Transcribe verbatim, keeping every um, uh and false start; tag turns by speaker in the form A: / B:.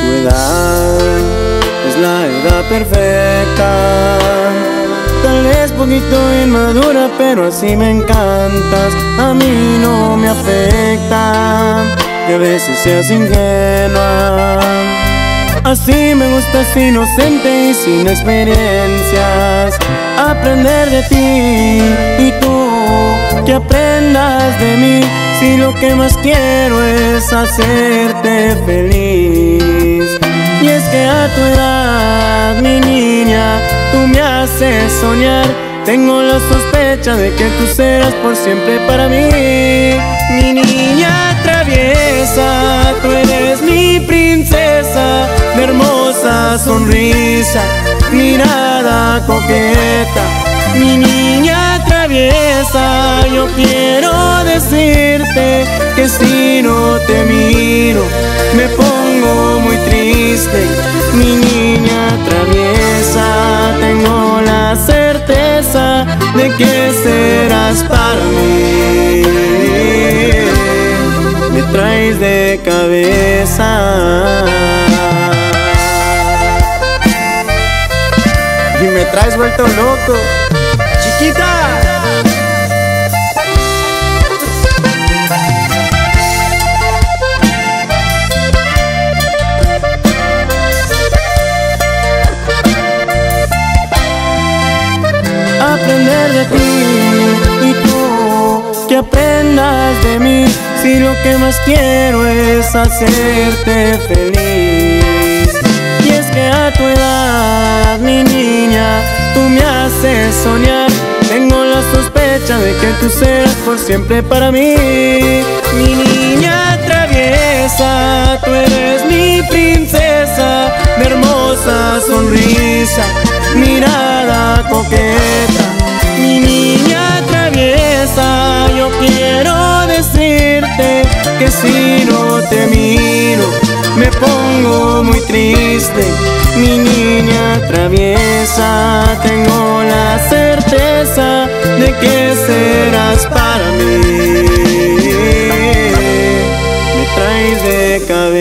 A: edad es la edad perfecta. Tal vez poquito inmadura, pero así me encantas. A mí no me afecta que a veces seas ingenua. Así me gustas, inocente y sin experiencias. Aprender de ti y tú que aprendas de mí. Si lo que más quiero es hacerte feliz. Y es que a tu edad, mi niña, tú me haces soñar. Tengo la sospecha de que tú serás por siempre para mí. Mi niña traviesa, tú eres mi princesa, de hermosa sonrisa, mirada coqueta. Mi niña traviesa, yo quiero decirte que si no te miro me pongo muy triste. Mi niña traviesa, tengo la certeza de que serás para mí. Me traes de cabeza y me traes vuelto loco, chiquita. Aprender de ti y tú que aprendas de mí. Si lo que más quiero es hacerte feliz. Y es que a tu edad, mi niña, tú me haces soñar. Tengo la sospecha de que tú serás por siempre para mí. Mi niña traviesa, tú eres mi princesa, de hermosa sonrisa, mirada coqueta. Mi niña traviesa, yo quiero decirte que si no te miro me pongo muy triste. Mi niña traviesa, tengo la certeza de que serás para mí. Me traes de cabeza.